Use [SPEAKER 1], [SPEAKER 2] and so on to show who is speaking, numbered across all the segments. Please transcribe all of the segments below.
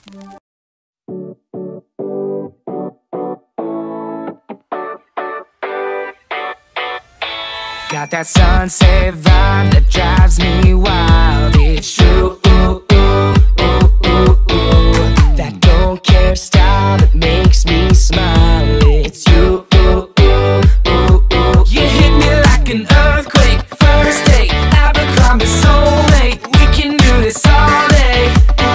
[SPEAKER 1] Got that sunset vibe that drives me wild. It's true, that don't care style that makes me smile. It's you, you hit me like an earthquake. First date, Abercrombie soulmate. We can do this all day.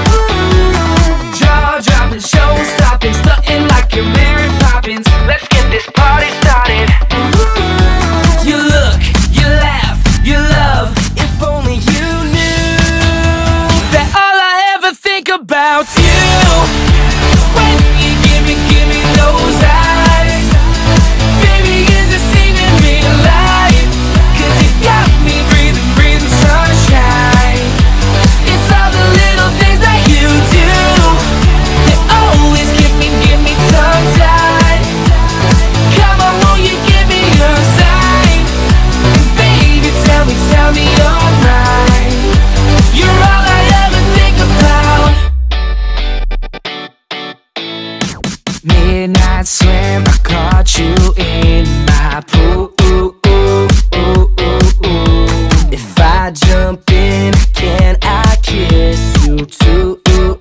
[SPEAKER 1] Jaw dropping, show stopping, stunting like you're Mary Poppins. Let's get this party started. You look, you laugh, you love. If only you knew that all I ever think about you. When you give me those eyes, baby, is it saving me alive? 'Cause you got me breathing sunshine. It's all the little things that you do that always give me tongue-tied. Come on, won't you give me your sign? Baby, tell me you're mine. You're all I ever think about. Midnight swim, I caught you in my pool. If I jump in, can I kiss you too?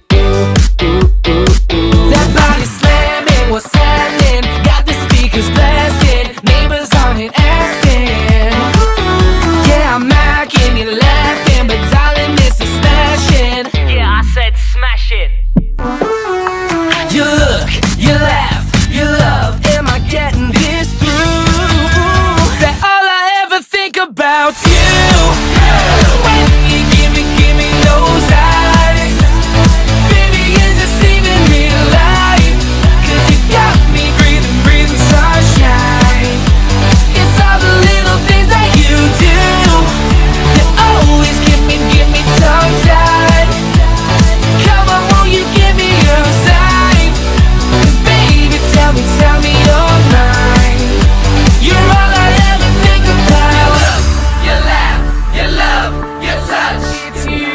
[SPEAKER 1] That body slamming, what's happening? Got the speakers blasting, neighbors on it asking. Yeah, I'm macking, you laughing, but darling, this is smashing.
[SPEAKER 2] Yeah, I said smash it.
[SPEAKER 1] You look, you laugh, you love. Am I getting this through? That all I ever think about you. When you give me those eyes, baby, is it saving me alive? 'Cause you got me breathing sunshine. It's all the little things that you do that always give me tongue-tied. Come on, won't you give me your sign? Baby, tell me you're mine. You're all I ever think about. You laugh, you love, you touch. It's you.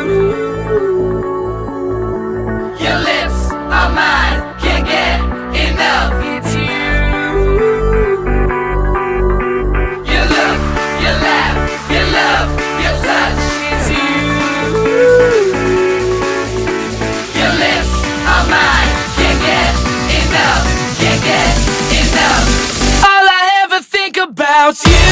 [SPEAKER 1] Your lips are mine, can't get enough. It's you. You look, you laugh, you love, you touch. It's you. Your lips are mine, can't get enough, can't get enough. All I ever think about you.